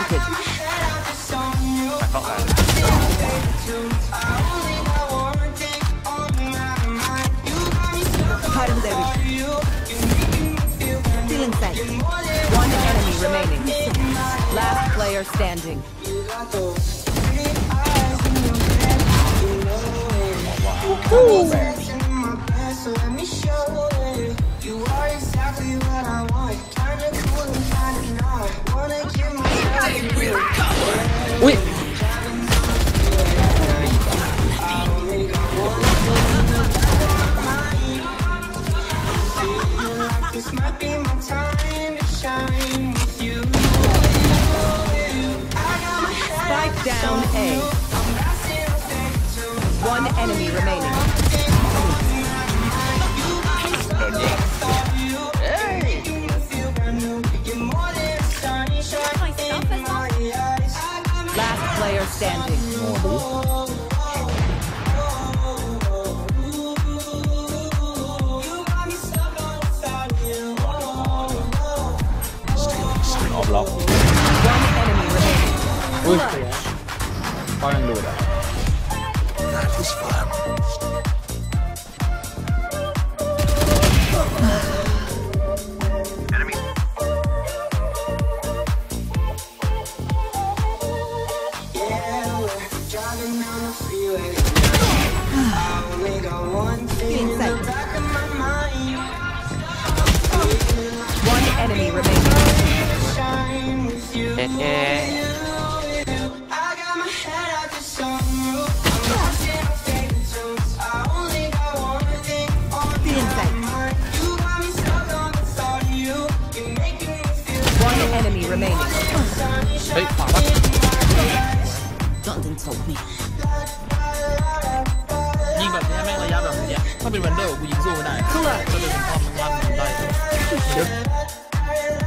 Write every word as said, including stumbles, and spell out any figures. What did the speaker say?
planted. Cutting their Stealing sight. One enemy remaining. Last player standing. Ui. Spike down A. One enemy remaining. Last player standing. Block. One enemy remaining. Ui. Coi đang lùi đã. That was fun. Enemy. Yeah, we're driving down the freeway. I only got one thing in the back of my mind. One enemy remaining. Shine with you. Eh, eh. I got my head out the sunroof. I'm lost in my favorite tunes. I only got one thing on my mind. You got me stuck on the thought of you. You're making me feel One enemy remaining. Ê, khỏa bắt. Don't insult me. ยิงแบบนี้แม่งระยะแบบนี้ถ้าเป็นวันเดอร์กูยิงสู้ไม่ได้ก็เลยเป็นความมันลั่นได้